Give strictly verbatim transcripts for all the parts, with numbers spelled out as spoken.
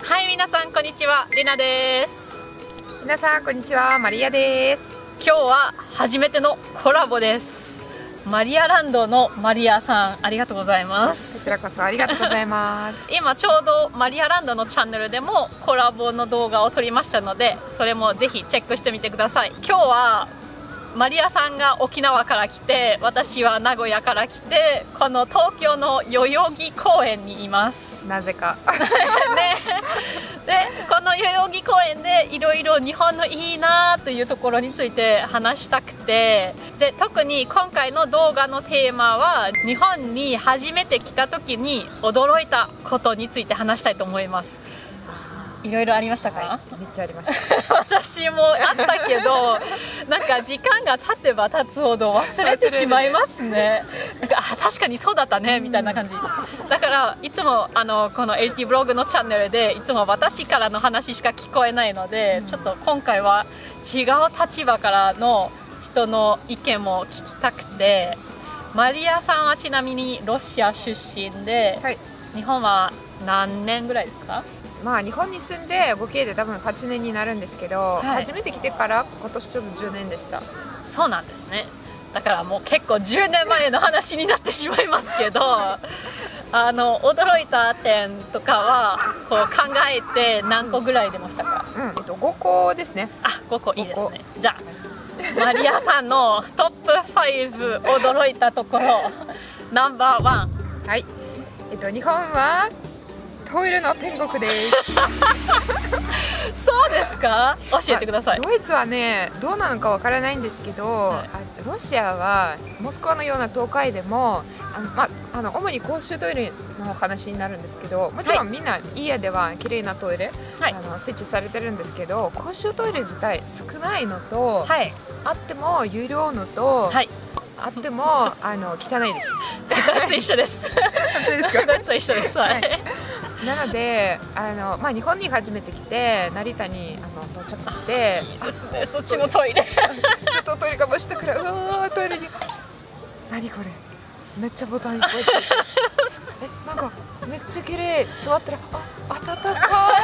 はい、皆さんこんにちは、りなです。 皆さんこんにちは、マリアです。 今日は初めてのコラボです。マリアランドのマリアさん、ありがとうございます。 こちらこそありがとうございます。 今ちょうどマリアランドのチャンネルでもコラボの動画を撮りましたので、それもぜひチェックしてみてください。今日はマリアさんが沖縄から来て、私は名古屋から来て、この東京の代々木公園にいます。 なぜかね、でこの代々木公園でいろいろ日本のいいなというところについて話したくて、で特に今回の動画のテーマは日本に初めて来た時に驚いたことについて話したいと思います。いろいろありましたか？ はい、めっちゃありました私もあったけどなんか時間が経てば経つほど忘れてしまいますね。なんかあ確かにそうだったねみたいな感じだから、いつもあのこの エルティー ブログのチャンネルでいつも私からの話しか聞こえないので、うん、ちょっと今回は違う立場からの人の意見も聞きたくて、マリアさんはちなみにロシア出身で、はい、日本は何年ぐらいですか？ まあ日本に住んで合計で多分はちねんになるんですけど、はい、初めて来てから今年ちょっとじゅうねんでした。そうなんですね。 だからもう結構じゅうねんまえの話になってしまいますけどあの驚いた点とかはこう考えて何個ぐらい出ましたか？ うん、えっと、ごこですね。 あ、ごこいいですね。じゃあマリアさんのトップご驚いたところナンバーワン。 はい、えっと、日本はトイレの天国ですそうですか？教えてください。 ドイツはね、どうなのかわからないんですけど、はい、ロシアはモスクワのような東海でもあの、ま、あの主に公衆トイレの話になるんですけど、もちろんみんな家では綺麗なトイレ、はい、あの設置されてるんですけど、公衆トイレ自体少ないのと、はい、あっても有料のと、はい、あってもあの汚いです。 ドイツ一緒です。本当ですか？ドイツは一緒です。はい。 なのであの、まあ、日本に初めて来て成田にあの到着して、 いいですね、そっちもトイレずっとトイレがしたからうわートイレに何これめっちゃボタンいっぱいついてるえなんかめっちゃ綺麗座ったらあ暖か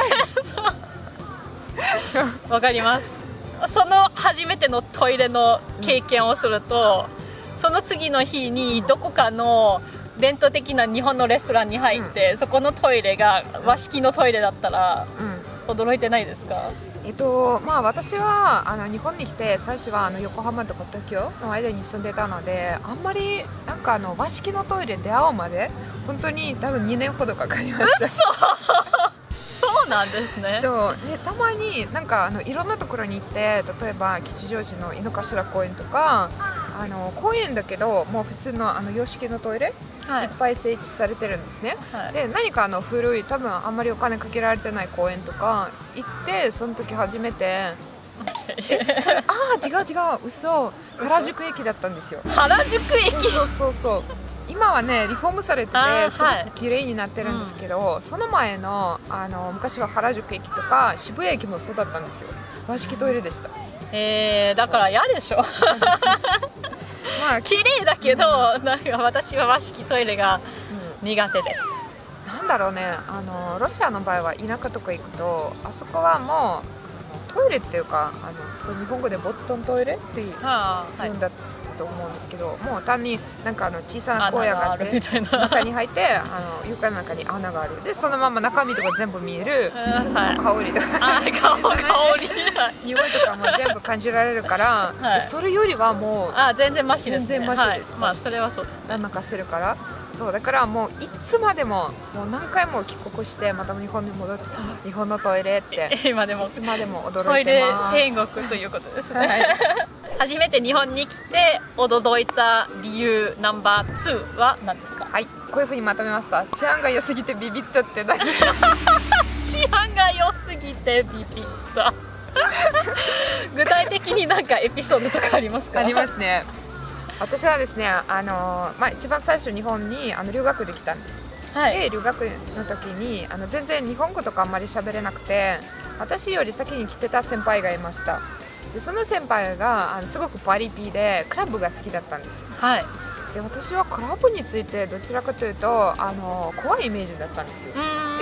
いわかります。その初めてのトイレの経験をすると、うん、その次の日にどこかの伝統的な日本のレストランに入って、うん、そこのトイレが和式のトイレだったら、うん、驚いてないですか？ えっとまあ、私はあの日本に来て最初はあの横浜とか東京の間に住んでたので、あんまりなんかあの和式のトイレ出会うまで本当に多分にねんほどかかりました。 そうなんですね。 そうでたまになんかあのいろんなところに行って、例えば吉祥寺の井の頭公園とかあの公園だけどもう普通のあの洋式のトイレ、はい、いっぱい設置されてるんですね、はい、で何かあの古い多分あんまりお金かけられてない公園とか行って、その時初めてああ違う違う嘘原宿駅だったんですよ。 原宿駅そうそうそう今はねリフォームされててすごく綺麗になってるんですけど、はい、うん、その前のあの昔は原宿駅とか渋谷駅もそうだったんですよ。和式トイレでした。 えー、だから嫌でしょまあ綺麗だけど、なんか私は和式トイレが苦手です、 うん、なんだろうね、あのロシアの場合は田舎とか行くとあそこはもうトイレっていうかあの日本語でボットントイレっていうんだと思うんですけど、もう単になんかあの小さな荒野があって中に入ってあの床の中に穴があるで、そのまま中身とか全部見える、その香りとか匂いとかも全部感じられるから、はい、それよりはもうあ全然マシです、ね、 全然マシです、 はい、まあそれはそうですね。 なんかするからそうだからもういつまでももう何回も帰国してまた日本に戻って日本のトイレって今でもいつまでも驚いてます。 トイレ天国ということですね、はい初めて日本に来て驚いた理由ナンバーツーは何ですか？ はい、こういうふうにまとめました。治安が良すぎてビビったってだけ治安が良すぎてビビった具体的に何かエピソードとかありますか？ ありますね。私はですね、あの、まあ、一番最初日本にあの留学できたんです、はい、で留学の時にあの全然日本語とかあんまり喋れなくて、私より先に来てた先輩がいました。でその先輩があのすごくパリピでクラブが好きだったんですよ、はい、で私はクラブについてどちらかというとあの怖いイメージだったんですよ。でクラ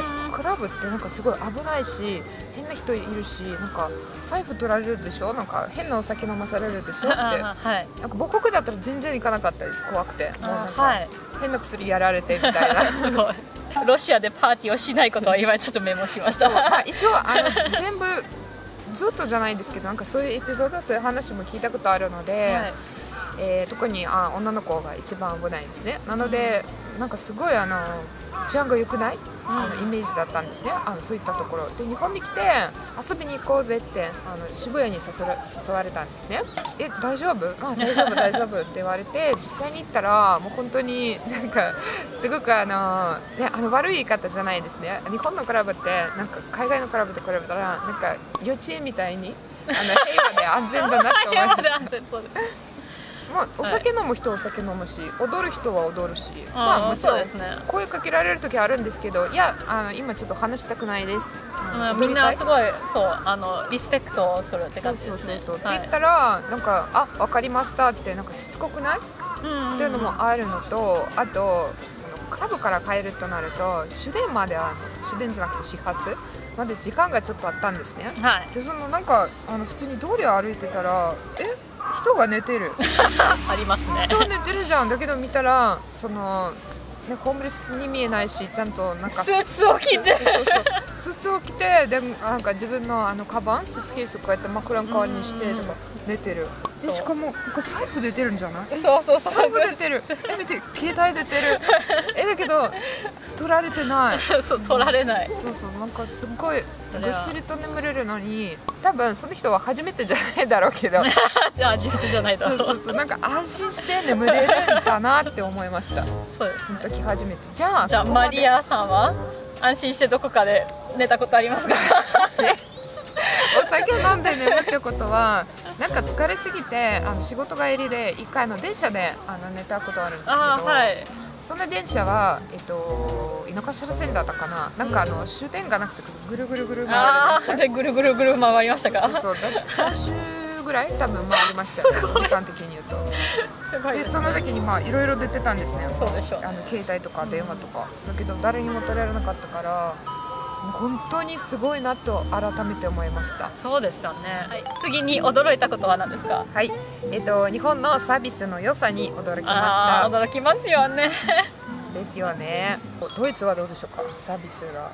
ラブってなんかすごい危ないし変な人いるし、なんか財布取られるでしょ、なんか変なお酒飲まされるでしょって、はい、なんか母国だったら全然行かなかったです。怖くて、もうなんか変な薬やられてみたいなすごいロシアでパーティーをしないことは今ちょっとメモしましたまあ一応あの全部ずっとじゃないんですけど、なんかそういうエピソード、そういう話も聞いたことあるので、はい、えー、特にあ女の子が一番危ないんですね。なので、うん、なんかすごいあの治安が良くない、うん、あのイメージだったんですね。あのそういったところで日本に来て遊びに行こうぜってあの渋谷に誘わ誘われたんですね。え大丈夫？あ大丈夫大丈夫って言われて実際に行ったらもう本当になんかすごくあの、ね、あの悪い言い方じゃないですね。日本のクラブってなんか海外のクラブと比べたらなんか幼稚園みたいにあの平和で安全だなって思いましたまあ、お酒飲む人はお酒飲むし、踊る人は踊るし、まあもちろん声かけられる時あるんですけど、いやあの今ちょっと話したくないです、 うん、みんなすごいそうあのリスペクトをするって感じですね。 そうそうそう、はい、って言ったらなんかあ分かりましたってなんかしつこくない、うんうんうん、っていうのもあるのと、あとクラブから帰るとなると終電までは終電じゃなくて始発まで時間がちょっとあったんですね、はい、でそのなんかあの普通に通りを歩いてたらえ人が寝てるありますね。 人寝てるじゃん。だけど見たらその、ね、ホームレスに見えないしちゃんとなんかスーツを着てそうそうそうスーツを着てでなんか自分のあのカバンスーツケースをこうやって枕代わりにしてとか寝てる。でしかもこれ財布出てるんじゃない？ そうそうそう財布出てる。え見て携帯出てる。えだけど取られてない。 そう取られない。 そうそうなんかすっごいぐっすりと眠れるのに多分その人は初めてじゃないだろうけどじゃあ初めてじゃないだろう。 そうそうそうなんか安心して眠れるんだなって思いました。 そうです、ね、 その時初めて。じゃあじゃあマリアさんは安心してどこかで寝たことありますか？ お酒飲んで寝るってことはなんか疲れすぎてあの仕事帰りで一回の電車であの寝たことあるんですけど、はい、その電車は、えっと、井の頭線だったかな、なんかあの終点がなくてぐるぐるぐる回る電車でぐるぐるぐる回りましたか？ そうそうださん周ぐらい多分回りましたよね時間的に言うと。すごいですね。でその時にまあいろいろ出てたんですね。 そうでしょう。 あの携帯とか電話とか、うん、だけど誰にも取られなかったから本当にすごいなと改めて思いました。 そうですよね、はい、次に驚いたことは何ですか？ はい、えっと、日本のサービスの良さに驚きました。 あ驚きますよねですよね。ドイツはどうでしょうかサービスが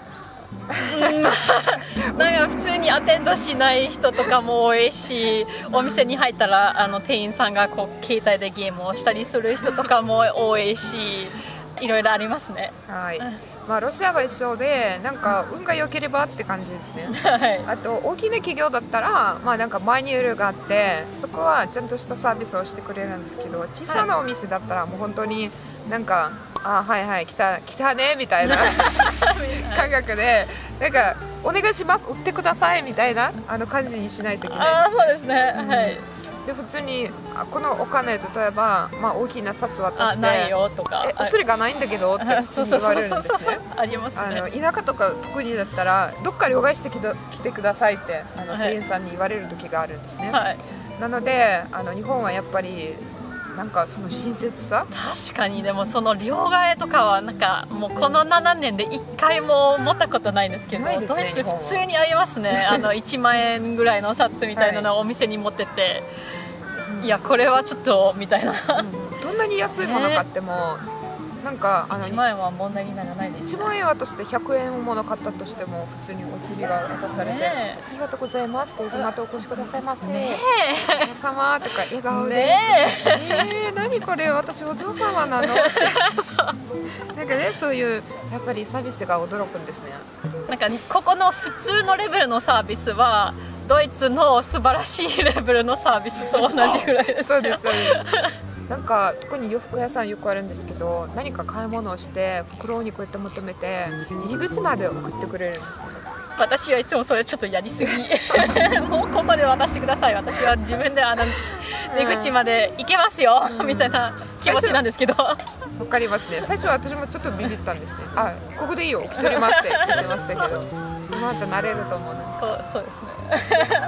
なんか普通にアテンドしない人とかも多いし、お店に入ったらあの店員さんがこう携帯でゲームをしたりする人とかも多いしいろいろありますね。 はい、まあ、ロシアは一緒でなんか運が良ければって感じですね、はい、あと大きな企業だったら、まあ、なんかマニュールがあってそこはちゃんとしたサービスをしてくれるんですけど、小さなお店だったらもう本当になんかあはいはい来た来たねみたいな感覚でなんかお願いします売ってくださいみたいなあの感じにしないといけない。 あそうですね、うん、はいで普通にこのお金例えば、まあ、大きな札渡してないよとかえそれがないんだけどって普通に言われるんですね。 ありますね。 あの田舎とか特にだったらどっか両替してきて来てくださいってあの店員さんに言われる時があるんですね、はい、なのであの日本はやっぱりなんかその親切さ確かに。でもその両替とかはなんかもうこのななねんでいっかいも持ったことないんですけど、 ないですね、 ドイツ普通にありますねあのいちまんえんぐらいの札みたいなのをお店に持ってって、はい、いやこれはちょっとみたいな、 うん、どんなに安いもの買っても、ね、なんかあのいちまんえんは問題にならないです、ね、 いちまんえん渡してひゃくえんもの買ったとしても普通にお釣りが渡されて、ね、ありがとうございますどうぞまたお越しくださいませ、ね、皆様とか笑顔で、ねえー、何これ私お嬢様なのなんかねそういうやっぱりサービスが驚くんですね。 なんかここの普通のレベルのサービスはドイツの素晴らしいレベルのサービスと同じぐらいですよ。 そうですそうですなんか特に洋服屋さんよくあるんですけど何か買い物をして袋にこうやって求めて入り口まで送ってくれるんですね。 私はいつもそれちょっとやりすぎもうここで渡してください私は自分であの出口まで行けますよ、うん、みたいな気持ちなんですけどわかりますね。最初は私もちょっとビビったんですね。あここでいいよ受け取りますって言ってましたけどその後慣れると思うんです。 そうそうですね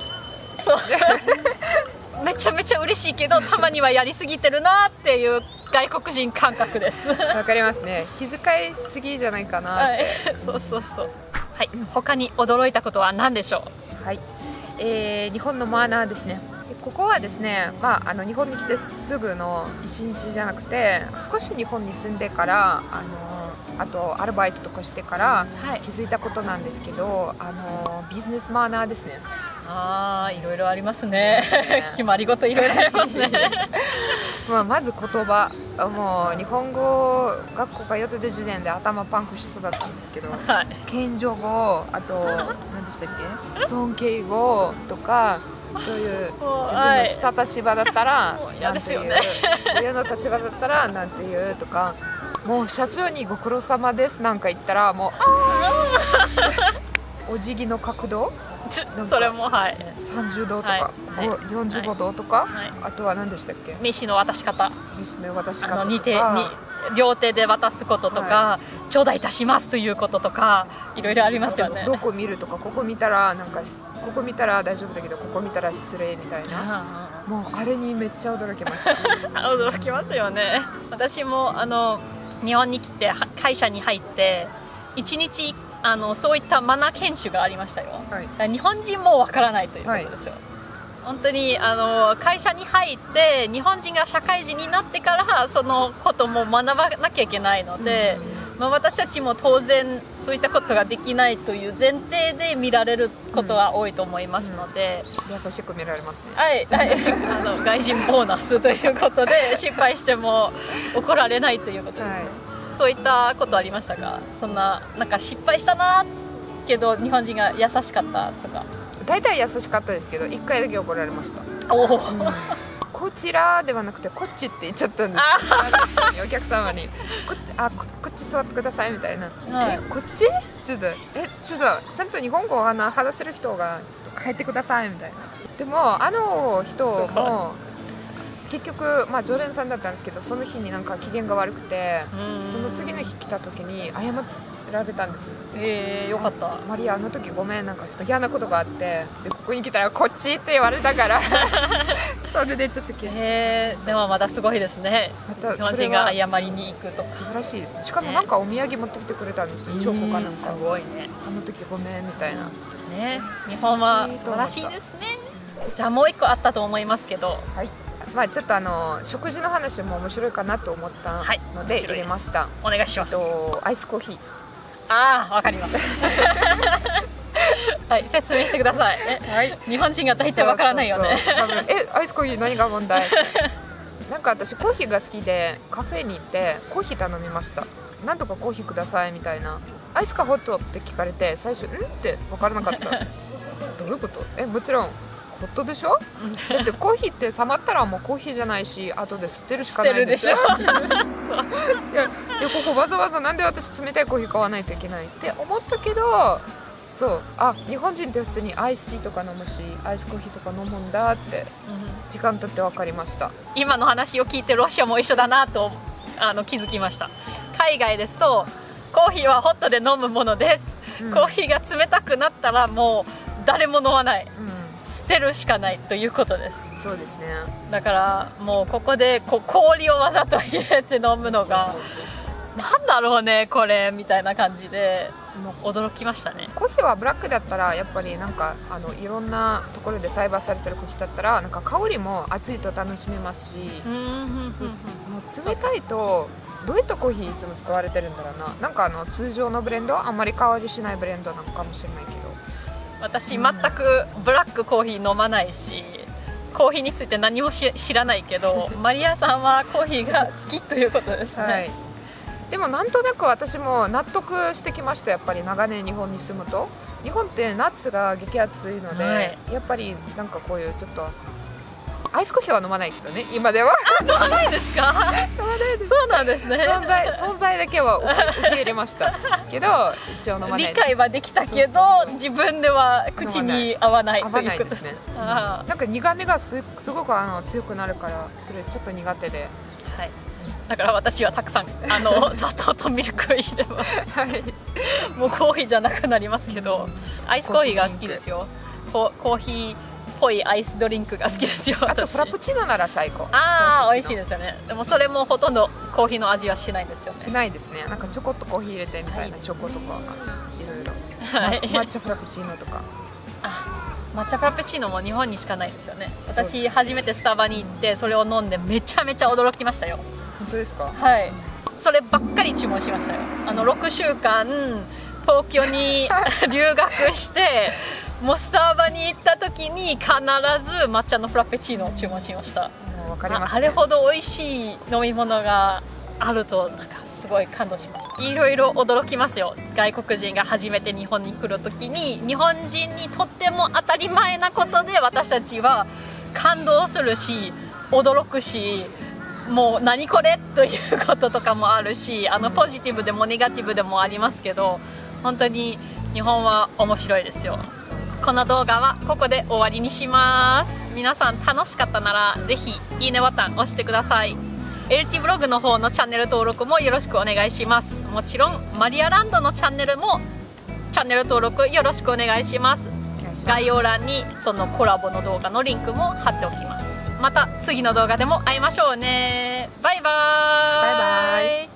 そうめちゃめちゃ嬉しいけどたまにはやりすぎてるなっていう外国人感覚です。 わかりますね。気遣いすぎじゃないかな。 はい、そうそうそう。はい、他に驚いたことは何でしょう。はい、えー、日本のマナーですね。ここはですね、まあ、あの日本に来てすぐのいちにちじゃなくて、少し日本に住んでから、あのあとアルバイトとかしてから気づいたことなんですけど、あのビジネスマナーですね。 ああ、いろいろありますね。決まり事いろいろありますね。 まあまず言葉、もう日本語学校通ってた時点で頭パンクしそうだったんですけど、はい、謙譲語、あと何でしたっけ、尊敬語とか、そういう自分の下立場だったらなんていう、上の立場だったらなんていうとか、もう社長にご苦労様ですなんか言ったらもうお辞儀の角度、 それもはいさんじゅうどとか、はい、よんじゅうごどとか、はい、あとは何でしたっけ、 名刺の渡し方、 名刺の渡し方とか、 に手に両手で渡すこととか、はい、頂戴いたしますということとか、いろいろありますよね。 どこ見るとか、ここ見たらなんかここ見たら大丈夫だけどここ見たら失礼みたいな、もうあれにめっちゃ驚きました。 驚きますよね。私もあの日本に来て会社に入っていちにちあのそういったマナー研修がありましたよ。はい、日本人もわからないということですよ。はい、本当にあの会社に入って日本人が社会人になってからそのことも学ばなきゃいけないので、まあ、私たちも当然そういったことができないという前提で見られることは多いと思いますので、 うんうん、優しく見られますね。 はい、はい、あの外人ボーナスということで失敗しても怒られないということですね。はい、そういったことありましたか？そんななんか失敗したなけど日本人が優しかったとか。 大体優しかったですけどいっかいだけ怒られました。 おお、うん、 こちらではなくてこっちって言っちゃったんですよ。お客様にこっち、あ、こ、こっち座ってくださいみたいな、はい、えこっちちょっとえちょっとちゃんと日本語を話せる人がちょっと帰ってくださいみたいな。でもあの人も結局、まあ、常連さんだったんですけど、その日になんか機嫌が悪くて、その次の日来た時に謝られたんです。 えー、よかった。 マリアあの時ごめん、なんかちょっと嫌なことがあって、でここに来たらこっちって言われたからそれでちょっとえー、でもまたすごいですね。また日本人が謝りに行くと素晴らしいですね。しかもなんかお土産持ってきてくれたんですよ、チョコかなんか。 すごいね。 あの時ごめんみたいなね。日本は素晴らしいですね。じゃあもう一個あったと思いますけど、 はい、まあ、ちょっとあの食事の話も面白いかなと思ったので入れました。 お願いします。 とアイスコーヒー。 ああ、わかります。はい、説明してください。はい、日本人が大体わからないよね。 そうそうそう、多分えアイスコーヒー何が問題？なんか私コーヒーが好きでカフェに行ってコーヒー頼みました。なんとかコーヒーくださいみたいな。アイスかホットって聞かれて最初んって分からなかった。どういうこと？えもちろんホットでしょ？だってコーヒーって冷まったらもうコーヒーじゃないし、後で捨てるしかないでしょ。いやいや、ここわざわざなんで私冷たいコーヒー買わないといけないって思ったけど、そう、あ、日本人って普通にアイスティーとか飲むしアイスコーヒーとか飲むんだって時間経って分かりました。 今の話を聞いてロシアも一緒だなとあの気づきました。海外ですとコーヒーはホットで飲むものです、うん、コーヒーが冷たくなったらもう誰も飲まない、うん、捨てるしかないということです。 そうですね。 だからもうここでこう氷をわざと入れて飲むのがなんだろうねこれみたいな感じでもう驚きましたね。 コーヒーはブラックだったらやっぱりなんかあのいろんなところで栽培されてるコーヒーだったらなんか香りも熱いと楽しめますし、うんうんうんうん、もう冷たいとどういったコーヒーいつも使われてるんだろうな。なんかあの通常のブレンドあんまり香りしないブレンドなのかもしれないけど、 私全くブラックコーヒー飲まないしコーヒーについて何もし知らないけどマリアさんはコーヒーが好きということですね。はい、 でもなんとなく私も納得してきました。やっぱり長年日本に住むと日本って夏が激暑いので、はい、やっぱりなんかこういうちょっとアイスコーヒーは飲まないけどね今では。 飲まないですか？ 飲まないです。 そうなんですね。 存在存在だけは受け入れましたけど一応飲まないです。 理解はできたけど自分では口に合わないということですね。 なんか苦味がすすごくあの強くなるからそれちょっと苦手で。 はい。だから私はたくさんあの砂糖とミルクを入れます。はい。もうコーヒーじゃなくなりますけど、アイスコーヒーが好きですよ。ココーヒーぽいアイスドリンクが好きですよ。 あとフラペチーノなら最高。 ああ美味しいですよね。でもそれもほとんどコーヒーの味はしないんですよね。 しないですね。なんかちょこっとコーヒー入れてみたいなチョコとかいろいろ、 はい、 抹茶フラペチーノとか。 あ、抹茶フラペチーノも日本にしかないですよね。私初めてスタバに行ってそれを飲んでめちゃめちゃ驚きましたよ。 本当ですか？ はい、そればっかり注文しましたよ。あのろくしゅうかん東京に留学してもうスタバに行った時に必ず抹茶のフラペチーノを注文しました。 もう分かります、ね、 あ, あれほど美味しい飲み物があるとなんかすごい感動しました。いろいろ驚きますよ。外国人が初めて日本に来る時に日本人にとっても当たり前なことで私たちは感動するし驚くし、もう何これということとかもあるし、あのポジティブでもネガティブでもありますけど、本当に日本は面白いですよ。この動画はここで終わりにします。皆さん楽しかったならぜひいいねボタン押してください。 エルティー ブログの方のチャンネル登録もよろしくお願いします。もちろんマリアランドのチャンネルもチャンネル登録よろしくお願いします。概要欄にそのコラボの動画のリンクも貼っておきます。また次の動画でも会いましょうね。バイバーイ。 バイバイ。